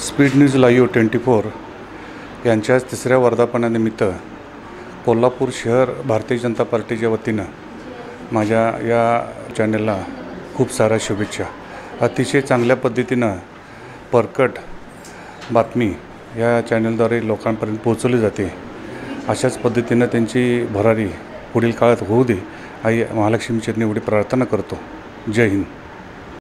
Speed news live 24 यांच्या तिसऱ्या वर्धापनानिमित्त कोल्हापूर शहर भारतीय जनता पार्टीच्या वतीनं माझ्या या चॅनलला खूप साऱ्या शुभेच्छा। अतिशय चांगल्या पद्धतीनं परकट बातमी या चॅनलद्वारे लोकांपर्यंत पोहोचवली जाते। अशाच पद्धतीनं त्यांची भरारी पुढील काळात होऊ दे आई महालक्ष्मी चरणी एवढी प्रार्थना करतो। जय हिंद।